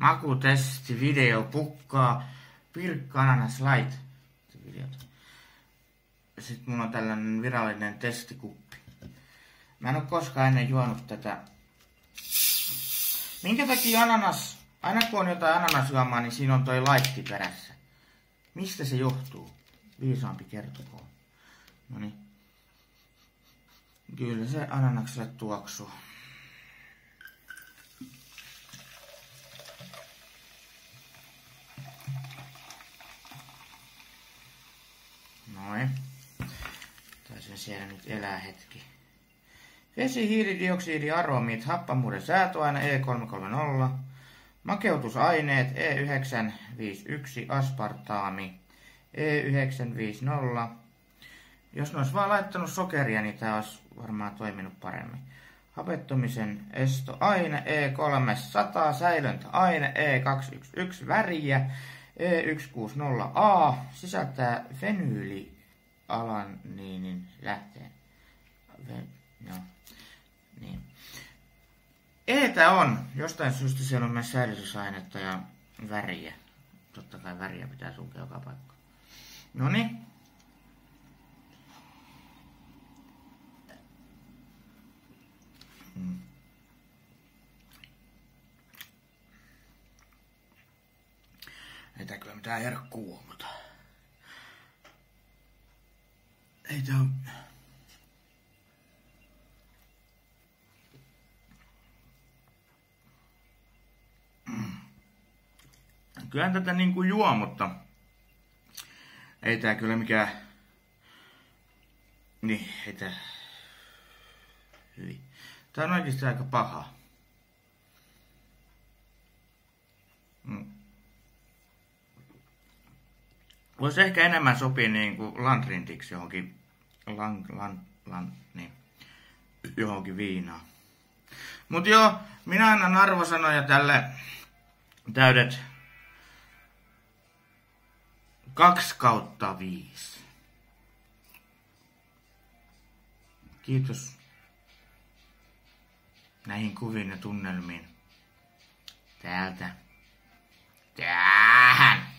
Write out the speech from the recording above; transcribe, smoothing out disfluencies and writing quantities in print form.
Makutestivideo pukkaa. Pirkka Ananas Light. Sitten mulla on tällainen virallinen testikuppi. Mä en oo koskaan ennen juonut tätä. Minkä takia ananas, aina kun on jotain ananasjuomaa, niin siinä on toi laitti perässä. Mistä se johtuu? Viisaampi kertokoon. Noniin. Kyllä se ananakselle tuoksuu. Noin. Taisin siellä nyt elää hetki. Vesi, hiilidioksidi, aromit, happamuuden säätöaine E330, makeutusaineet E951, aspartaami E950. Jos ne olisi vaan laittanut sokeria, niin tää olisi varmaan toiminut paremmin. Hapettumisen estoaine E300, säilöntäaine E211, väriä E160A, sisältää fenyylialaniinin lähteen. No, niin. Eetä on. Jostain syystä siellä on myös säilytysainetta ja väriä. Totta kai väriä pitää sulkea joka paikka. Noniin. Ei tää kyllä mitään herkkuu oo, mutta ei tää on. Kyllä tätä niinku juo, mutta ei tää kyllä mikään. Niin, ei tää. Hyvin. Tää on oikeesti aika paha. Voisi ehkä enemmän sopia niinku landrintiksi johonkin niin, johonkin viinaan. Mut joo, minä annan arvosanoja tälle täydet 2/5. Kiitos näihin kuviin ja tunnelmiin täältä tähän.